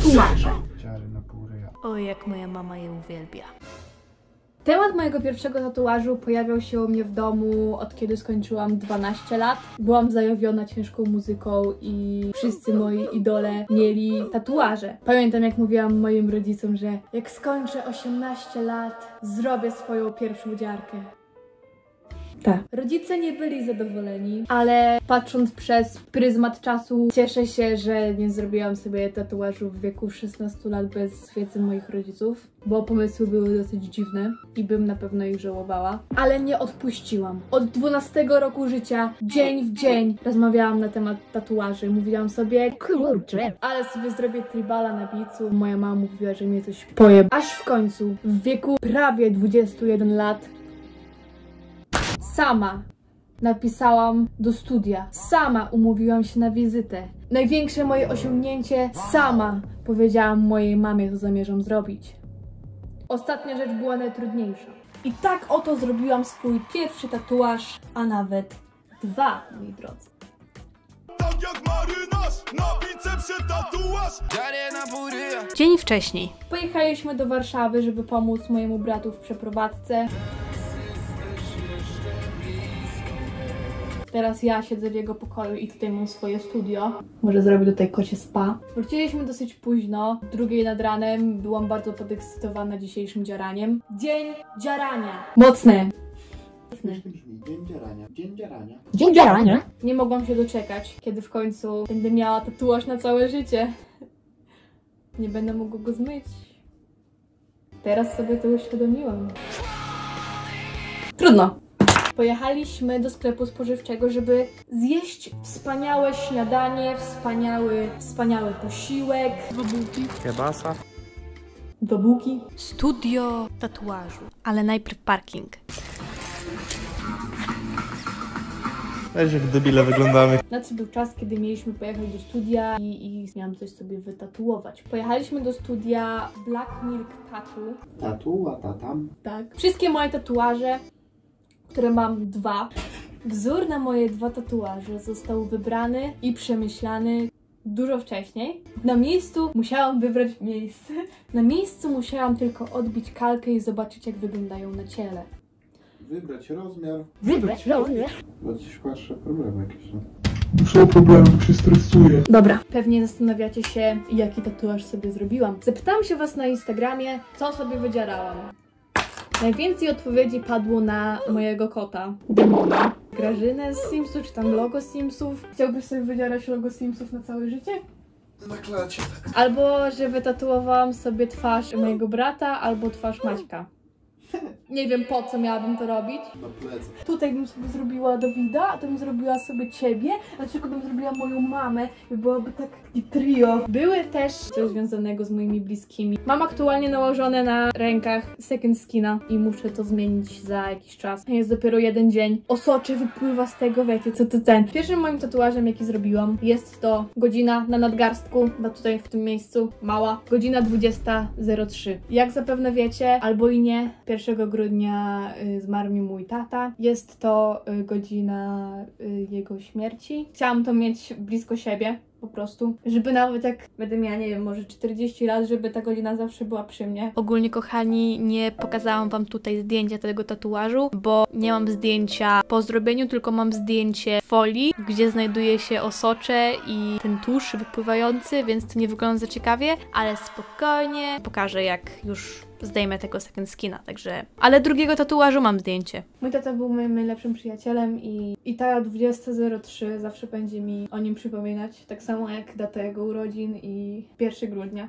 tatuaże. Dziary na pół ryja. O, jak moja mama je uwielbia. Temat mojego pierwszego tatuażu pojawiał się u mnie w domu od kiedy skończyłam 12 lat. Byłam zajawiona ciężką muzyką i wszyscy moi idole mieli tatuaże. Pamiętam, jak mówiłam moim rodzicom, że jak skończę 18 lat, zrobię swoją pierwszą dziarkę. Tak. Rodzice nie byli zadowoleni, ale patrząc przez pryzmat czasu, cieszę się, że nie zrobiłam sobie tatuażu w wieku 16 lat bez wiedzy moich rodziców, bo pomysły były dosyć dziwne i bym na pewno ich żałowała. Ale nie odpuściłam. Od 12 roku życia, dzień w dzień, rozmawiałam na temat tatuaży. Mówiłam sobie, kurczę, ale sobie zrobię tribala na bicu. Moja mama mówiła, że mnie coś poje. Aż w końcu, w wieku prawie 21 lat, sama napisałam do studia, sama umówiłam się na wizytę. Największe moje osiągnięcie, sama powiedziałam mojej mamie, co zamierzam zrobić. Ostatnia rzecz była najtrudniejsza. I tak oto zrobiłam swój pierwszy tatuaż, a nawet dwa, moi drodzy. Tak jak marynarz, na bicepsie tatuaż. Dzień wcześniej. Pojechaliśmy do Warszawy, żeby pomóc mojemu bratu w przeprowadzce. Teraz ja siedzę w jego pokoju i tutaj mam swoje studio. Może zrobię tutaj kocie spa. Wróciliśmy dosyć późno, 2:00 nad ranem. Byłam bardzo podekscytowana dzisiejszym dziaraniem. Dzień dziarania. Mocne. Dzień dzierania. Dzień dzierania. Dzień dziarania. Nie mogłam się doczekać, kiedy w końcu będę miała tatuaż na całe życie. Nie będę mogła go zmyć. Teraz sobie to uświadomiłam. Trudno. Pojechaliśmy do sklepu spożywczego, żeby zjeść wspaniałe śniadanie, wspaniały posiłek. Babułki. Kiebasa. Babułki. Studio tatuażu. Ale najpierw parking. Weź jak debile wyglądamy. Nadszedł czas, kiedy mieliśmy pojechać do studia i miałam coś sobie wytatuować. Pojechaliśmy do studia Black Milk Tattoo. Tatu, a tatam. Tak. Wszystkie moje tatuaże, które mam dwa. Wzór na moje dwa tatuaże został wybrany i przemyślany dużo wcześniej. Na miejscu musiałam wybrać miejsce. Na miejscu musiałam tylko odbić kalkę i zobaczyć, jak wyglądają na ciele. Wybrać rozmiar. Wybrać rozmiar? Bo coś patrzę, problemy jakieś. Muszę problemy, się stresuję. Dobra, pewnie zastanawiacie się, jaki tatuaż sobie zrobiłam. Zapytałam się was na Instagramie, co sobie wydzierałam. Najwięcej odpowiedzi padło na mojego kota, Demona. Grażynę z Simsów, czy tam logo Simsów. Chciałbyś sobie wydzierać logo Simsów na całe życie? Na klacie. Albo, że wytatuowałam sobie twarz mojego brata, albo twarz Maćka. Nie wiem, po co miałabym to robić. Na plecy. Tutaj bym sobie zrobiła Dawida, a tu bym zrobiła sobie ciebie, a tylko bym zrobiła moją mamę i byłoby takie trio. Były też coś związanego z moimi bliskimi. Mam aktualnie nałożone na rękach second skina i muszę to zmienić za jakiś czas. Jest dopiero jeden dzień. Osocze wypływa z tego, wiecie, co to ten. Pierwszym moim tatuażem, jaki zrobiłam, jest to godzina na nadgarstku, na tutaj w tym miejscu, mała, godzina 20:03. Jak zapewne wiecie, albo i nie, 1 grudnia zmarł mi mój tata. Jest to godzina jego śmierci. Chciałam to mieć blisko siebie, po prostu, żeby nawet jak będę miała, nie wiem, może 40 lat, żeby ta godzina zawsze była przy mnie. Ogólnie, kochani, nie pokazałam wam tutaj zdjęcia tego tatuażu, bo nie mam zdjęcia po zrobieniu, tylko mam zdjęcie folii, gdzie znajduje się osocze i ten tusz wypływający, więc to nie wygląda za ciekawie, ale spokojnie pokażę, jak już zdejmę tego second skina, także... Ale drugiego tatuażu mam zdjęcie. Mój tata był moim najlepszym przyjacielem i ta 20.03 zawsze będzie mi o nim przypominać, tak samo jak data jego urodzin i 1 grudnia.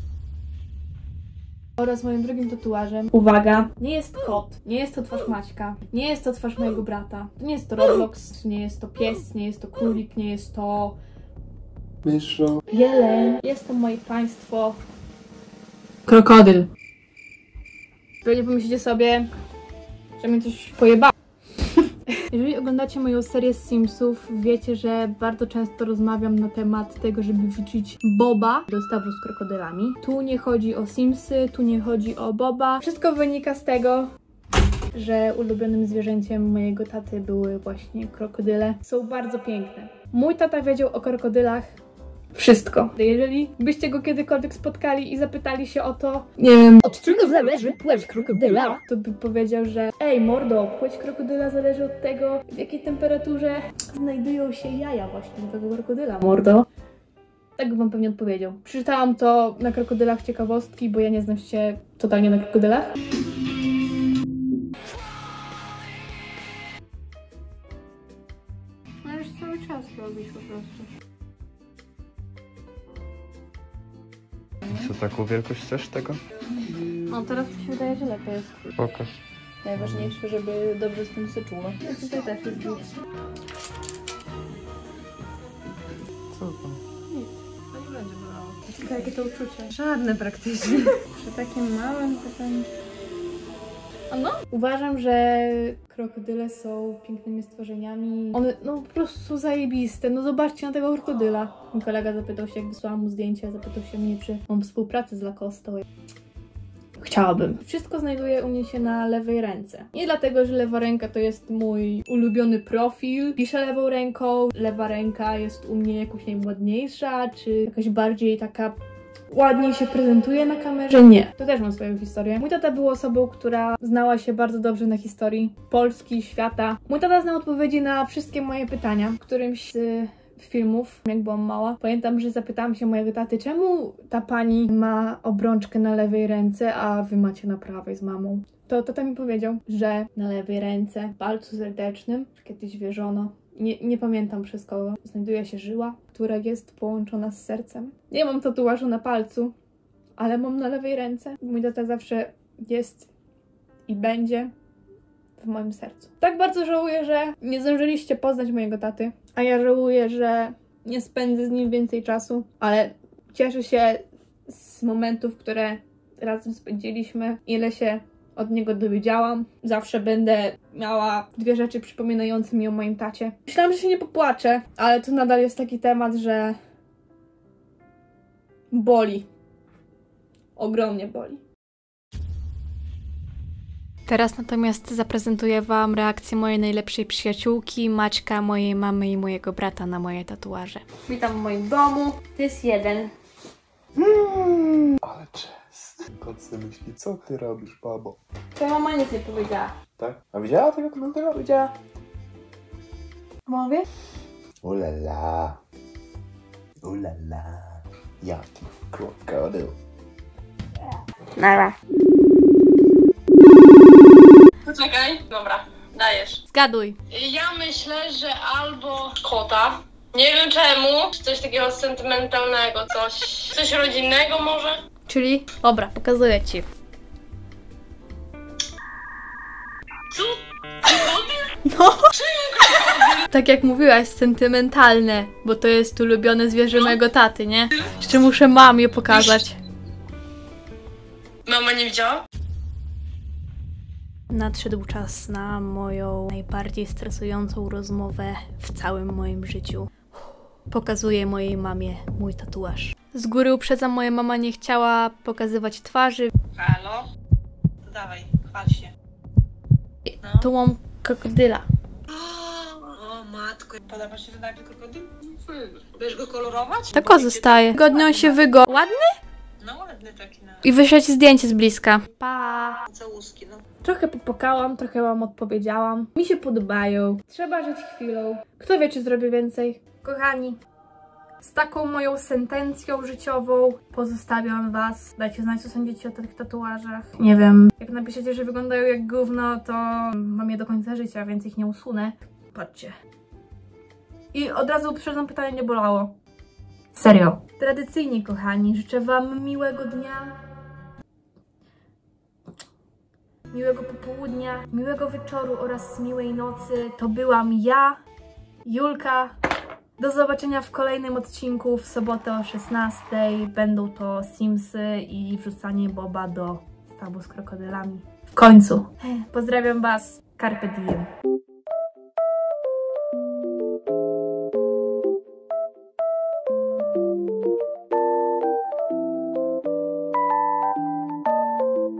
Oraz moim drugim tatuażem, uwaga, nie jest kot, nie jest to twarz Maćka, nie jest to twarz mojego brata, nie jest to Roblox, nie jest to pies, nie jest to królik, nie jest to... Myszo. Jeleń. Jest to, moje państwo, krokodyl. Pewnie pomyślicie sobie, że mnie coś pojebało. Jeżeli oglądacie moją serię z Simsów, wiecie, że bardzo często rozmawiam na temat tego, żeby wrzucić Boba do stawu z krokodylami. Tu nie chodzi o Simsy, tu nie chodzi o Boba. Wszystko wynika z tego, że ulubionym zwierzęciem mojego taty były właśnie krokodyle. Są bardzo piękne. Mój tata wiedział o krokodylach Wszystko. Jeżeli byście go kiedykolwiek spotkali i zapytali się o to, nie wiem, Od czego zależy płeć krokodyla? to by powiedział, że ej mordo, płeć krokodyla zależy od tego, w jakiej temperaturze znajdują się jaja właśnie tego krokodyla, mordo. Tak bym wam pewnie odpowiedział. Przeczytałam to na krokodylach ciekawostki, bo ja nie znam się totalnie na krokodylach. No już cały czas robisz po prostu. Co, taką wielkość chcesz tego? No teraz mi się wydaje, że lepiej jest. Pokaż. Najważniejsze, żeby dobrze z tym się czuło. Ja tutaj też jest git. Co tam? To nie będzie bolało. Tylko jakie to uczucie? Żadne praktycznie. Przy takim małym pytaniu. A no? Uważam, że krokodyle są pięknymi stworzeniami. One no po prostu są zajebiste. No zobaczcie na tego krokodyla. Mój kolega zapytał się, jak wysłałam mu zdjęcie, zapytał się mnie, czy mam współpracę z Lacoste. Chciałabym. Wszystko znajduje u mnie się na lewej ręce. Nie dlatego, że lewa ręka to jest mój ulubiony profil. Piszę lewą ręką. Lewa ręka jest u mnie jakoś najładniejsza, czy jakaś bardziej taka ładniej się prezentuje na kamerze? Nie. To też mam swoją historię. Mój tata był osobą, która znała się bardzo dobrze na historii Polski, świata. Mój tata znał odpowiedzi na wszystkie moje pytania. Którymś z filmów, jak byłam mała, pamiętam, że zapytałam się mojego taty, czemu ta pani ma obrączkę na lewej ręce, a wy macie na prawej z mamą. To tata mi powiedział, że na lewej ręce, w palcu serdecznym, kiedyś wierzono, nie pamiętam przez kogo, znajduje się żyła, która jest połączona z sercem. Nie mam tatuażu na palcu, ale mam na lewej ręce. Mój tata zawsze jest i będzie w moim sercu. Tak bardzo żałuję, że nie zdążyliście poznać mojego taty, a ja żałuję, że nie spędzę z nim więcej czasu, ale cieszę się z momentów, które razem spędziliśmy, ile się od niego dowiedziałam. Zawsze będę miała dwie rzeczy przypominające mi o moim tacie. Myślałam, że się nie popłaczę, ale to nadal jest taki temat, że boli. Ogromnie boli. Teraz natomiast zaprezentuję wam reakcję mojej najlepszej przyjaciółki, Maćka, mojej mamy i mojego brata na moje tatuaże. Witam w moim domu. To jest jeden. Ale czas. Kot sobie myśli, co ty robisz, babo? Twoja mama nic nie powiedziała. Tak? A widziała tego komentarza? Powiedziała. Mówię? Ulala. Ulala. Jaki krokodyl. Nara. Poczekaj, dobra, dajesz. Zgaduj. Ja myślę, że albo kota. Nie wiem czemu. Coś takiego sentymentalnego, coś rodzinnego może. Czyli? Dobra, pokazuję ci. Co? No! Tak jak mówiłaś, sentymentalne, bo to jest ulubione zwierzę mojego taty, nie? Jeszcze muszę mamie pokazać. Mama nie widziała? Nadszedł czas na moją najbardziej stresującą rozmowę w całym moim życiu. Pokazuję mojej mamie mój tatuaż. Z góry uprzedzam, moja mama nie chciała pokazywać twarzy. Halo? To dawaj, chwal się. Tu mam krokodyla. O matko, podoba się ten taki krokodyl? Będziesz go kolorować? Tak o zostaje. Godnie on się wygo. Ładny? No ładny taki na I wyślę ci zdjęcie z bliska. Pa! całuski, no. Trochę popłakałam, trochę wam odpowiedziałam. Mi się podobają. Trzeba żyć chwilą. Kto wie, czy zrobię więcej. Kochani, z taką moją sentencją życiową pozostawiam was. Dajcie znać, co sądzicie o tych tatuażach. Nie wiem, jak napiszecie, że wyglądają jak gówno, to mam je do końca życia, więc ich nie usunę. Patrzcie. I od razu uprzedzam, pytanie nie bolało. Serio. Tradycyjnie, kochani, życzę wam miłego dnia, miłego popołudnia, miłego wieczoru oraz miłej nocy. To byłam ja, Julka. Do zobaczenia w kolejnym odcinku w sobotę o 16. Będą to Simsy i wrzucanie Boba do stawu z krokodylami. W końcu. Pozdrawiam was. Carpe diem.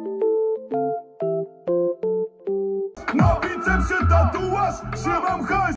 Na bicepsie tatuaż, trzymam hajs.